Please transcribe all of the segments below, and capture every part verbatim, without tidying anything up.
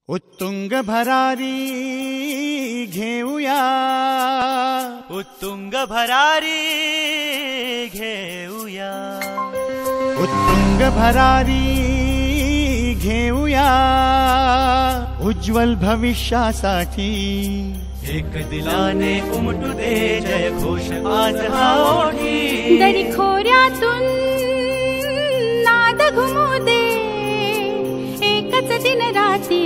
उत्तुंग भरारी घेऊया, उत्तुंग भरारी घेऊया, उत्तुंग भरारी घेऊया, उज्ज्वल भविष्यासाठी एक दिलाने उमटू दे जय घोष आज हा ओठी। दरी खोऱ्यातून नाद घुमू दे एकच दिन राती।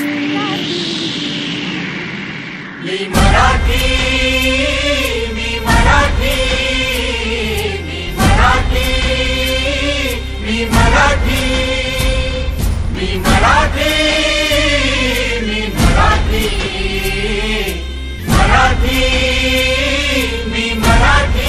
मी मराठी, मी मराठी, मी मराठी, मी मराठी, मी मराठी, मी मराठी, मराठी, मी मराठी।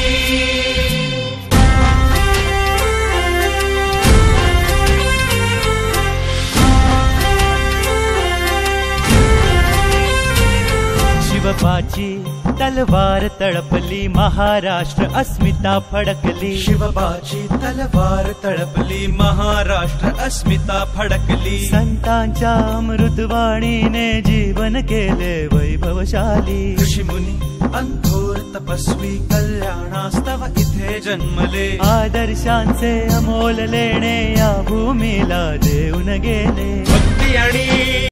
शिवबाची तलवार तळपली, महाराष्ट्र अस्मिता फडकली। शिवबाची तलवार तळपली, महाराष्ट्र अस्मिता फडकली। संतांच्या अमृतवाणीने जीवन केले वैभवशाली। ऋषिमुनी अंथोर तपस्वी कल्याणास्तव इथे जन्मले। आदर्शांचे अमोल लेणे या भूमीला देऊन गेले। भक्ती आणि